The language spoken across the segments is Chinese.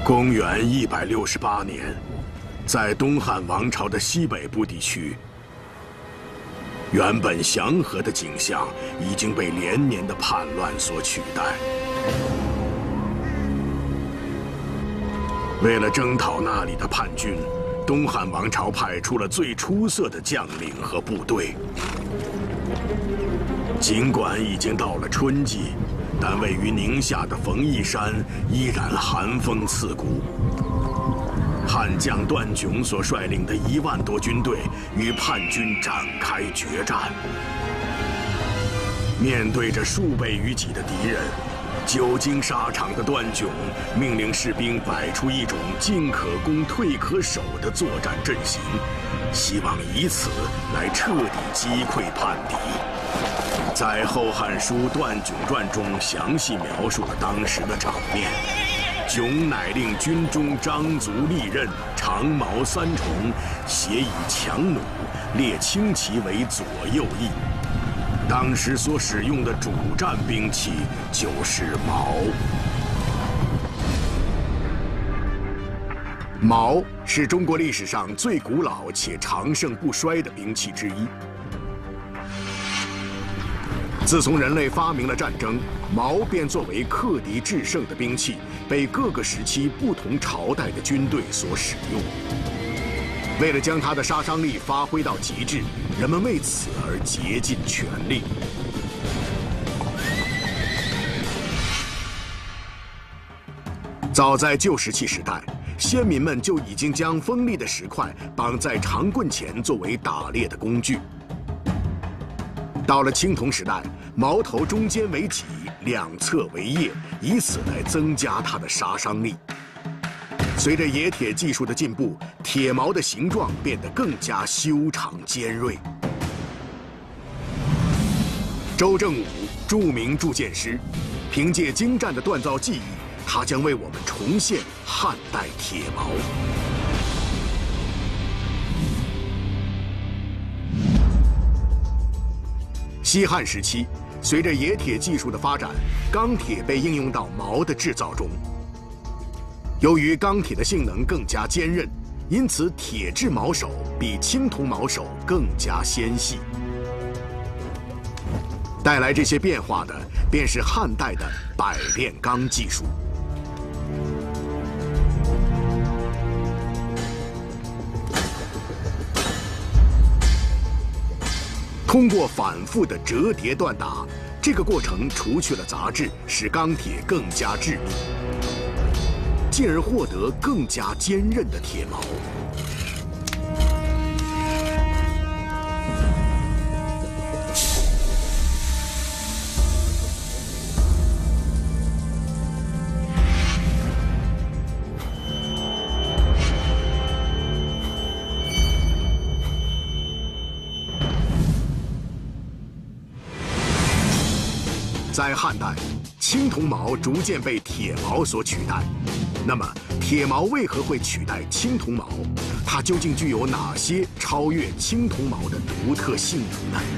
公元168年，在东汉王朝的西北部地区，原本祥和的景象已经被连年的叛乱所取代。为了征讨那里的叛军，东汉王朝派出了最出色的将领和部队。尽管已经到了春季，但位于宁夏的冯翊山依然寒风刺骨。汉将段炯所率领的1万多军队与叛军展开决战。面对着数倍于己的敌人，久经沙场的段炯命令士兵摆出一种进可攻、退可守的作战阵型，希望以此来彻底击溃叛敌。在《后汉书·段炯传》中详细描述了当时的场面。炯乃令军中张足利刃、长矛3重，携以强弩，列轻骑为左右翼。当时所使用的主战兵器就是矛。矛是中国历史上最古老且长盛不衰的兵器之一。自从人类发明了战争，矛便作为克敌制胜的兵器，被各个时期不同朝代的军队所使用。为了将它的杀伤力发挥到极致，人们为此而竭尽全力。早在旧石器时代，先民们就已经将锋利的石块绑在长棍前作为打猎的工具。到了青铜时代，矛头中间为戟，两侧为叶，以此来增加它的杀伤力。随着冶铁技术的进步，铁矛的形状变得更加修长尖锐。周正武，著名铸剑师，凭借精湛的锻造技艺，他将为我们重现汉代铁矛。西汉时期，随着冶铁技术的发展，钢铁被应用到矛的制造中。由于钢铁的性能更加坚韧，因此铁制矛手比青铜矛手更加纤细。带来这些变化的，便是汉代的百炼钢技术。通过反复的折叠锻打，这个过程除去了杂质，使钢铁更加致密，进而获得更加坚韧的铁矛。在汉代，青铜矛逐渐被铁矛所取代。那么，铁矛为何会取代青铜矛？它究竟具有哪些超越青铜矛的独特性能呢？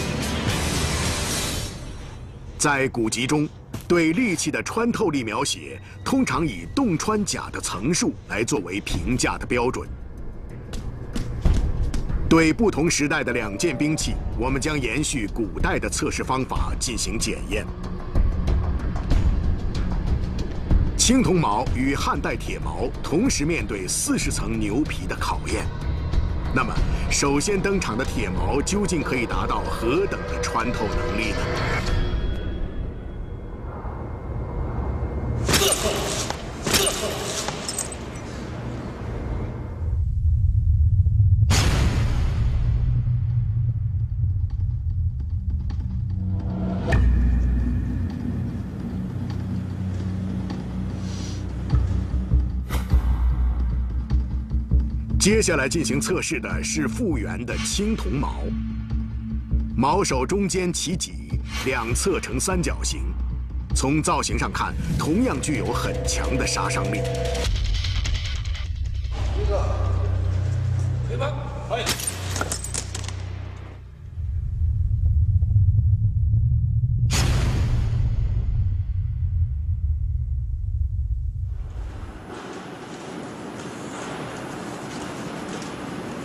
在古籍中，对利器的穿透力描写通常以洞穿甲的层数来作为评价的标准。对不同时代的2件兵器，我们将延续古代的测试方法进行检验。青铜矛与汉代铁矛同时面对40层牛皮的考验。那么，首先登场的铁矛究竟可以达到何等的穿透能力呢？接下来进行测试的是复原的青铜矛，矛手中间起戟，两侧呈三角形，从造型上看，同样具有很强的杀伤力。一个，推翻，可以。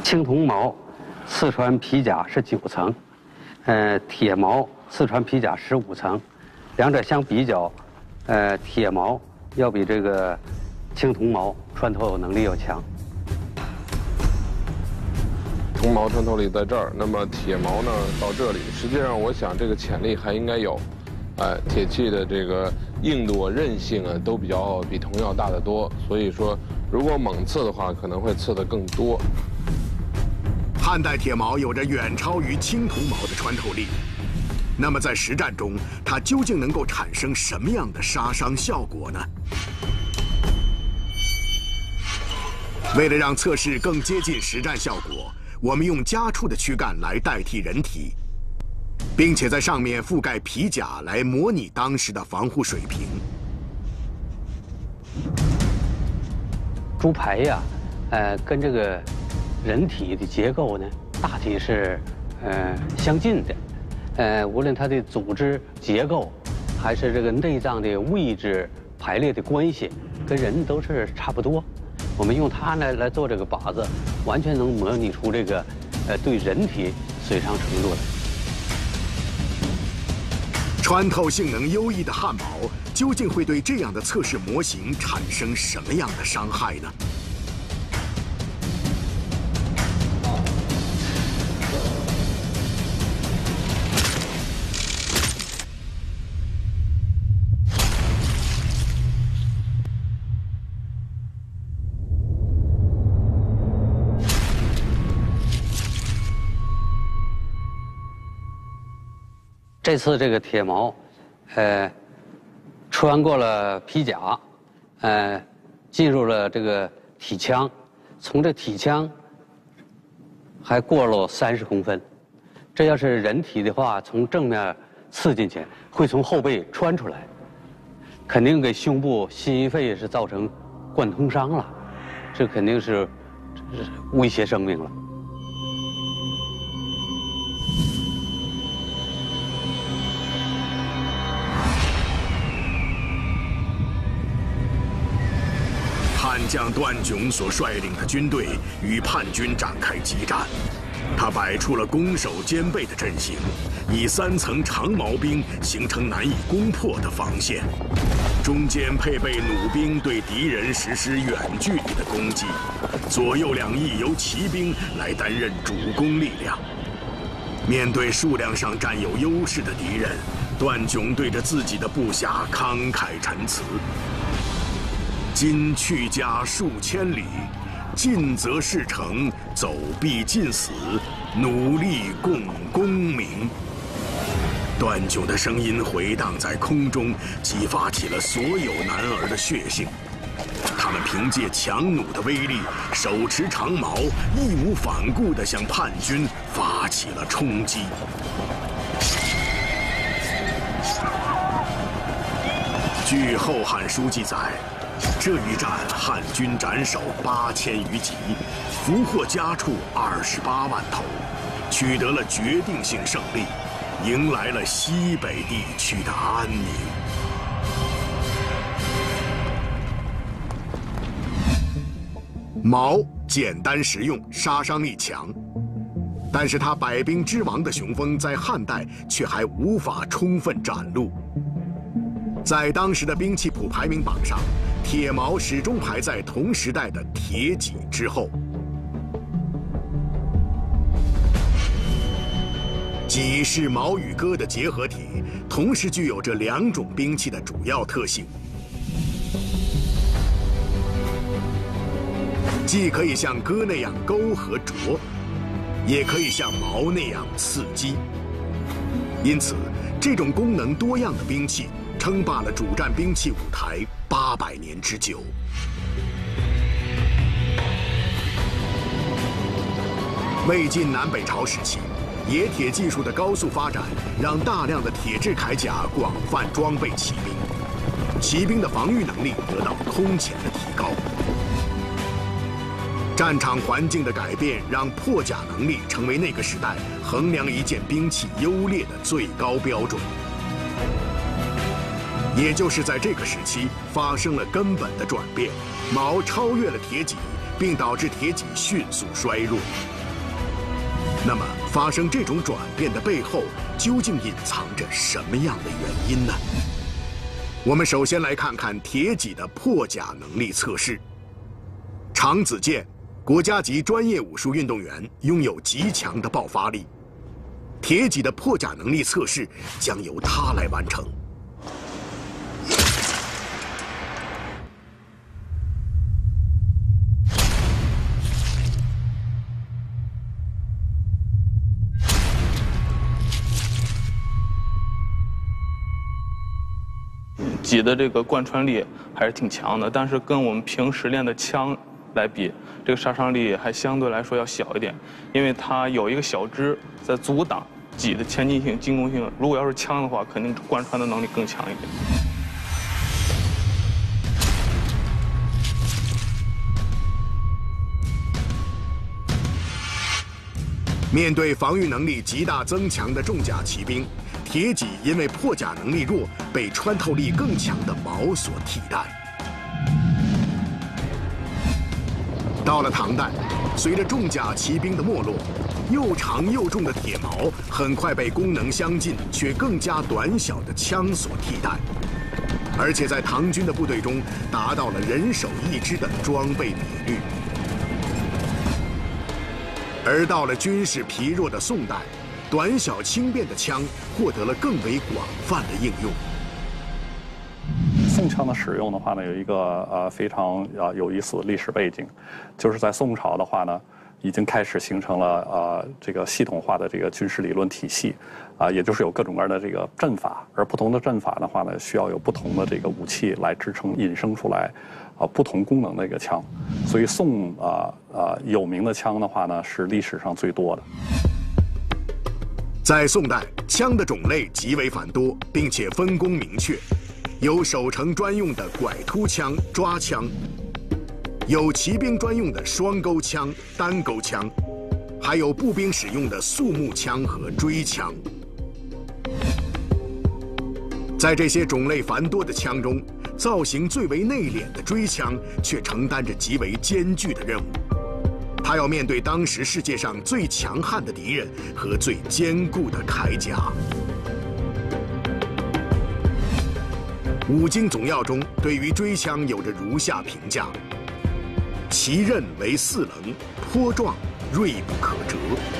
青铜矛刺穿皮甲是9层，铁矛刺穿皮甲15层，两者相比较，铁矛要比这个青铜矛穿透能力要强。 铜矛穿透力在这儿，那么铁矛呢到这里，实际上我想这个潜力还应该有，铁器的这个硬度、韧性啊都比铜要大得多，所以说如果猛刺的话，可能会刺得更多。 汉代铁矛有着远超于青铜矛的穿透力，那么在实战中，它究竟能够产生什么样的杀伤效果呢？为了让测试更接近实战效果，我们用家畜的躯干来代替人体，并且在上面覆盖皮甲来模拟当时的防护水平。 猪排呀，跟这个人体的结构呢，大体是相近的。无论它的组织结构，还是这个内脏的位置排列的关系，跟人都是差不多。我们用它呢来做这个靶子，完全能模拟出这个对人体损伤程度来。 穿透性能优异的汉矛究竟会对这样的测试模型产生什么样的伤害呢？ 这次这个铁矛，穿过了皮甲，进入了这个体腔，从这体腔还过了30公分。这要是人体的话，从正面刺进去，会从后背穿出来，肯定给胸部、心肺是造成贯通伤了，这肯定是威胁生命了。 汉将段炯所率领的军队与叛军展开激战，他摆出了攻守兼备的阵型，以3层长矛兵形成难以攻破的防线，中间配备弩兵对敌人实施远距离的攻击，左右两翼由骑兵来担任主攻力量。面对数量上占有优势的敌人，段炯对着自己的部下慷慨陈词。今去家数千里，进则事成，走必尽死，努力共功名。段炯的声音回荡在空中，激发起了所有男儿的血性。他们凭借强弩的威力，手持长矛，义无反顾地向叛军发起了冲击。据《后汉书》记载，这一战汉军斩首8000余级，俘获家畜28万头，取得了决定性胜利，迎来了西北地区的安宁。矛简单实用，杀伤力强，但是它百兵之王的雄风在汉代却还无法充分展露。在当时的兵器谱排名榜上，铁矛始终排在同时代的铁戟之后。戟是矛与戈的结合体，同时具有这2种兵器的主要特性，既可以像戈那样勾和啄，也可以像矛那样刺击。因此，这种功能多样的兵器称霸了主战兵器舞台800年之久。魏晋南北朝时期，冶铁技术的高速发展，让大量的铁制铠甲广泛装备骑兵，骑兵的防御能力得到空前的提高。战场环境的改变，让破甲能力成为那个时代衡量一件兵器优劣的最高标准。也就是在这个时期，发生了根本的转变，矛超越了铁戟，并导致铁戟迅速衰弱。 那么，发生这种转变的背后，究竟隐藏着什么样的原因呢？我们首先来看看铁戟的破甲能力测试。常子健，国家级专业武术运动员，拥有极强的爆发力。铁戟的破甲能力测试将由他来完成。 戟的这个贯穿力还是挺强的，但是跟我们平时练的枪来比，这个杀伤力还相对来说要小一点，因为它有一个小支在阻挡戟的前进性、进攻性。如果要是枪的话，肯定贯穿的能力更强一点。 面对防御能力极大增强的重甲骑兵，铁戟因为破甲能力弱，被穿透力更强的矛所替代。到了唐代，随着重甲骑兵的没落，又长又重的铁矛很快被功能相近却更加短小的枪所替代，而且在唐军的部队中达到了人手一支的装备比率。而到了军事疲弱的宋代，短小轻便的枪获得了更为广泛的应用。 宋枪的使用的话呢，有一个非常有意思的历史背景，就是在宋朝的话呢，已经开始形成了这个系统化的这个军事理论体系，也就是有各种各样的这个阵法，而不同的阵法的话呢，需要有不同的这个武器来支撑，引申出来不同功能的一个枪。所以宋有名的枪的话呢，是历史上最多的。 在宋代，枪的种类极为繁多，并且分工明确，有守城专用的拐突枪、抓枪，有骑兵专用的双钩枪、单钩枪，还有步兵使用的肃穆枪和锥枪。在这些种类繁多的枪中，造型最为内敛的锥枪却承担着极为艰巨的任务。他要面对当时世界上最强悍的敌人和最坚固的铠甲。五经总要中对于锥枪有着如下评价：其刃为4棱，颇壮，锐不可折。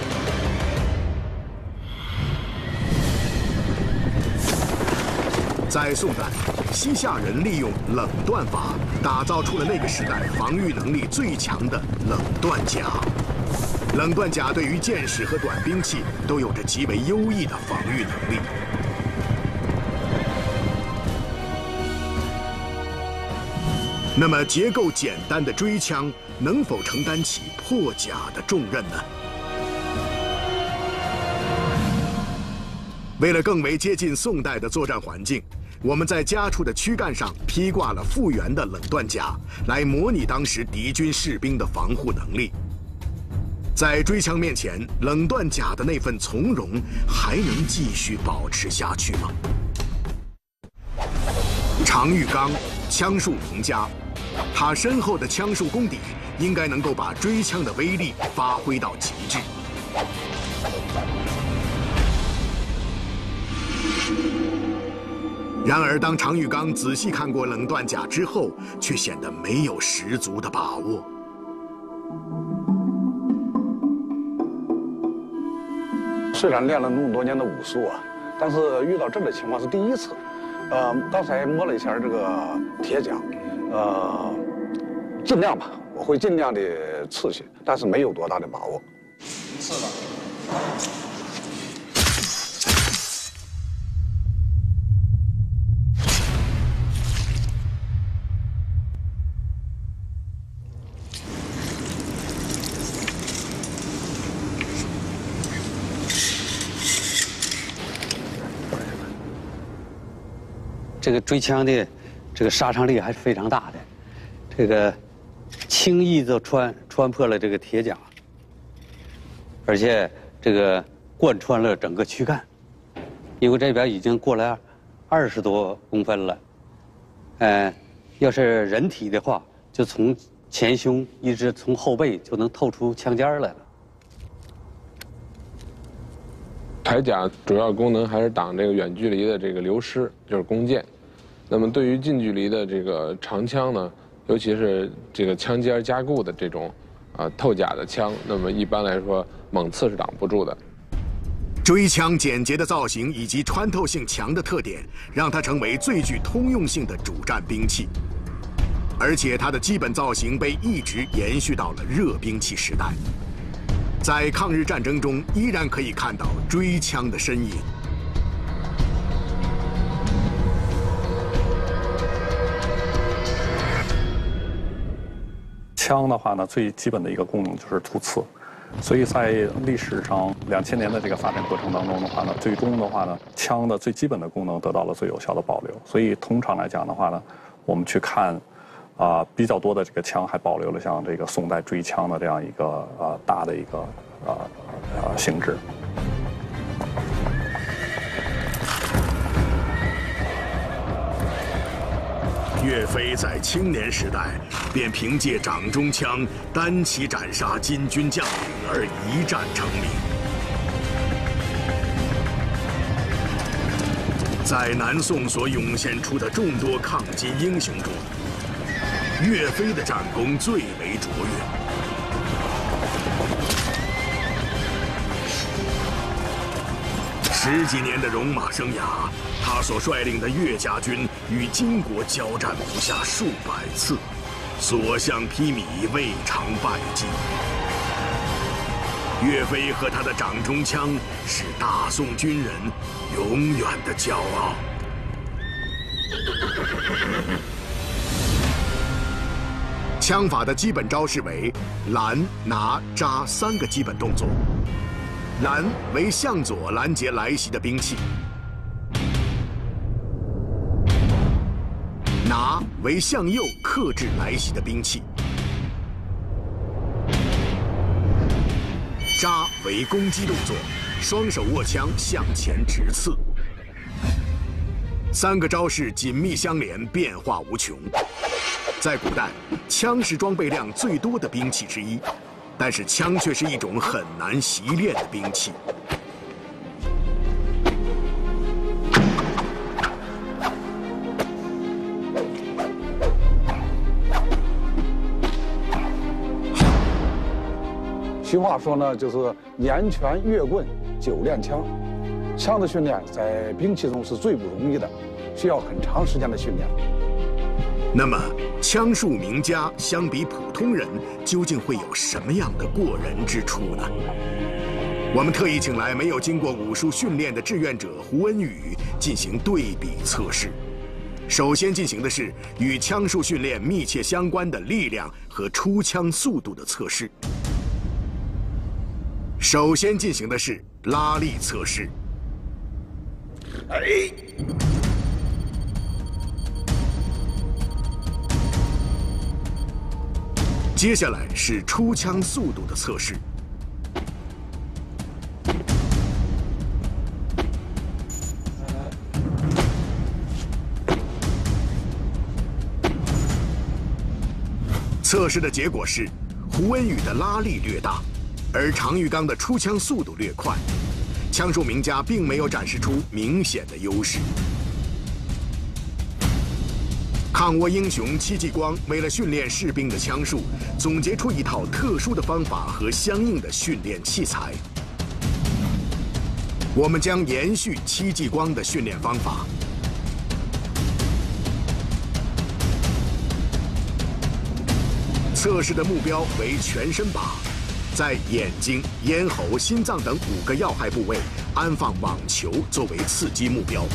在宋代，西夏人利用冷锻法，打造出了那个时代防御能力最强的冷锻甲。冷锻甲对于剑矢和短兵器都有着极为优异的防御能力。那么，结构简单的锥枪能否承担起破甲的重任呢？为了更为接近宋代的作战环境，我们在家畜的躯干上披挂了复原的冷锻甲，来模拟当时敌军士兵的防护能力。在锥枪面前，冷锻甲的那份从容还能继续保持下去吗？常玉刚，枪术名家，他深厚的枪术功底应该能够把锥枪的威力发挥到极致。然而，当常玉刚仔细看过冷锻甲之后，却显得没有十足的把握。 虽然练了那么多年的武术啊，但是遇到这种情况是第一次。刚才摸了一下这个铁甲，尽量吧，我会尽量的刺去，但是没有多大的把握。 刺了。 这个锥枪的这个杀伤力还是非常大的，这个轻易就穿破了这个铁甲，而且这个贯穿了整个躯干，因为这边已经过了20多公分了，要是人体的话，就从前胸一直从后背就能透出枪尖来了。 铠甲主要功能还是挡这个远距离的这个流失，就是弓箭。那么对于近距离的这个长枪呢，尤其是这个枪尖加固的这种透甲的枪，那么一般来说猛刺是挡不住的。 锥枪简洁的造型以及穿透性强的特点，让它成为最具通用性的主战兵器。而且它的基本造型被一直延续到了热兵器时代，在抗日战争中依然可以看到锥枪的身影。 枪的话呢，最基本的一个功能就是突刺，所以在历史上2000年的这个发展过程当中的话呢，最终的话呢，枪的最基本的功能得到了最有效的保留。所以通常来讲的话呢，我们去看，比较多的这个枪还保留了像这个宋代锥枪的这样一个大的一个形制。 岳飞在青年时代便凭借掌中枪单骑斩杀金军将领而一战成名。在南宋所涌现出的众多抗金英雄中，岳飞的战功最为卓越。10几年的戎马生涯，他所率领的岳家军与金国交战不下数百次，所向披靡，未尝败绩。岳飞和他的掌中枪是大宋军人永远的骄傲。枪法的基本招式为拦、拿、扎3个基本动作。拦为向左拦截来袭的兵器，拿为向右克制来袭的兵器，扎为攻击动作，双手握枪向前直刺。3个招式紧密相连，变化无穷。在古代，枪是装备量最多的兵器之一。但是枪却是一种很难习练的兵器。 俗话说呢，就是年拳月棍久练枪。枪的训练在兵器中是最不容易的，需要很长时间的训练。 那么，枪术名家相比普通人，究竟会有什么样的过人之处呢？我们特意请来没有经过武术训练的志愿者胡恩宇进行对比测试。首先进行的是与枪术训练密切相关的力量和出枪速度的测试。首先进行的是拉力测试。接下来是出枪速度的测试。测试的结果是，胡恩宇的拉力略大，而常玉刚的出枪速度略快。枪术名家并没有展示出明显的优势。抗倭英雄戚继光为了训练士兵的枪术，总结出一套特殊的方法和相应的训练器材。我们将延续戚继光的训练方法。测试的目标为全身靶，在眼睛、咽喉、心脏等5个要害部位安放网球作为刺击目标。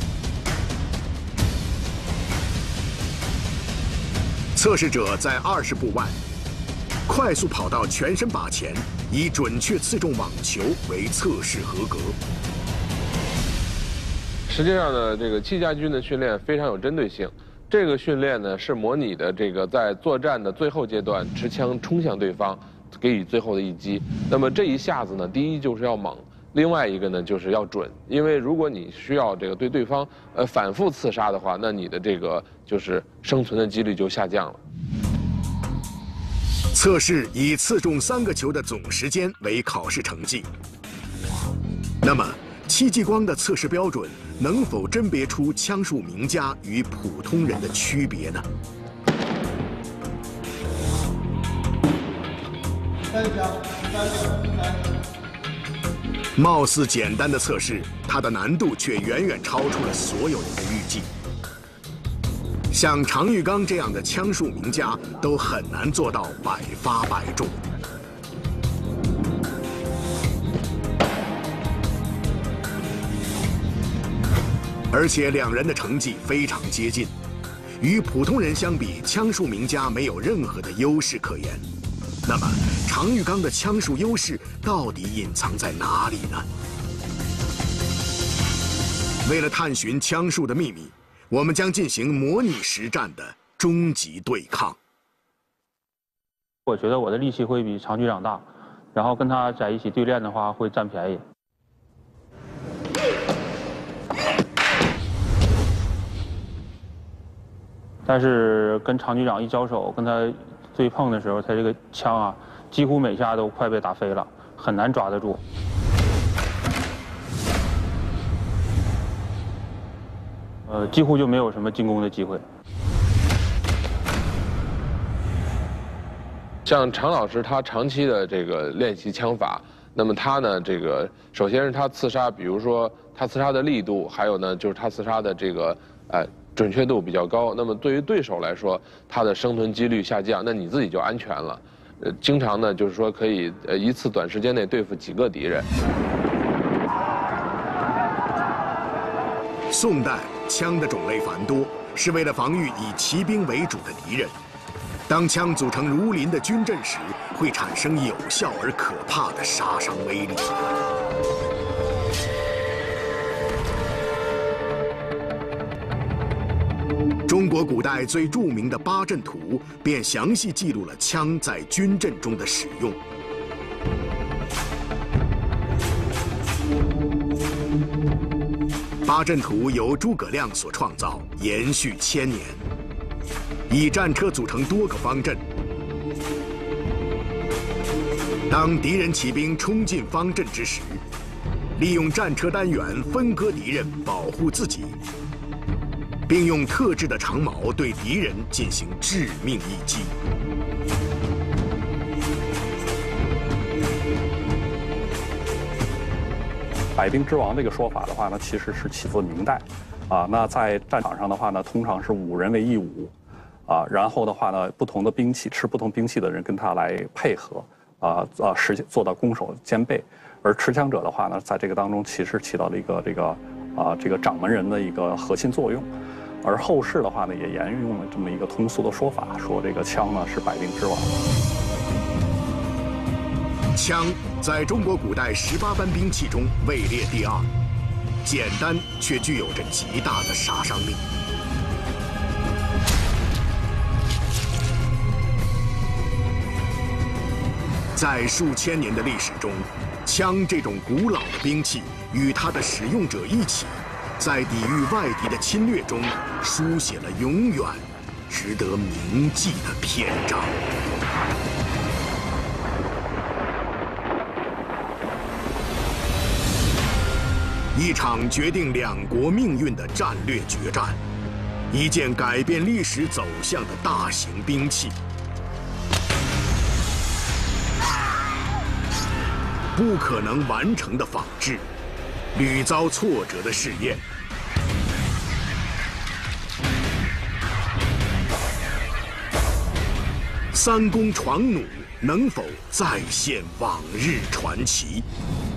测试者在20步外快速跑到全身靶前，以准确刺中网球为测试合格。 实际上呢，这个戚家军的训练非常有针对性。这个训练呢是模拟的这个在作战的最后阶段持枪冲向对方，给予最后的一击。那么这一下子呢，第一就是要猛，另外一个呢就是要准。因为如果你需要这个对对方反复刺杀的话，那你的这个就是生存的几率就下降了。 测试以刺中3个球的总时间为考试成绩。 那么，戚继光的测试标准能否甄别出枪术名家与普通人的区别呢？貌似简单的测试，它的难度却远远超出了所有人的预计。像常玉刚这样的枪术名家都很难做到百发百中。而且两人的成绩非常接近，与普通人相比，枪术名家没有任何的优势可言。那么，常玉刚的枪术优势到底隐藏在哪里呢？为了探寻枪术的秘密，我们将进行模拟实战的终极对抗。 我觉得我的力气会比常局长大，然后跟他在一起对练的话会占便宜。但是跟常局长一交手，跟他对碰的时候，他这个枪啊，几乎每下都快被打飞了，很难抓得住。几乎就没有什么进攻的机会。 像常老师他长期的这个练习枪法，那么他呢，这个首先是他刺杀，比如说他刺杀的力度，还有呢就是他刺杀的这个准确度比较高。那么对于对手来说，他的生存几率下降，那你自己就安全了。经常呢就是说可以一次短时间内对付几个敌人。 宋代枪的种类繁多，是为了防御以骑兵为主的敌人。当枪组成如林的军阵时，会产生有效而可怕的杀伤威力。中国古代最著名的八阵图便详细记录了枪在军阵中的使用。八阵图由诸葛亮所创造，延续1000年。以战车组成多个方阵，当敌人骑兵冲进方阵之时，利用战车单元分割敌人，保护自己，并用特制的长矛对敌人进行致命一击。 百兵之王这个说法的话呢，其实是起自明代，那在战场上的话呢，通常是5人为一伍，然后的话呢，不同的兵器持不同兵器的人跟他来配合，做到攻守兼备。而持枪者的话呢，在这个当中其实起到了一个这个掌门人的一个核心作用。而后世的话呢，也沿用了这么一个通俗的说法，说这个枪呢是百兵之王。 枪在中国古代18般兵器中位列第2，简单却具有着极大的杀伤力。在数千年的历史中，枪这种古老的兵器与它的使用者一起，在抵御外敌的侵略中，书写了永远值得铭记的篇章。一场决定2国命运的战略决战，一件改变历史走向的大型兵器，不可能完成的仿制，屡遭挫折的试验。三公闯弩能否再现往日传奇？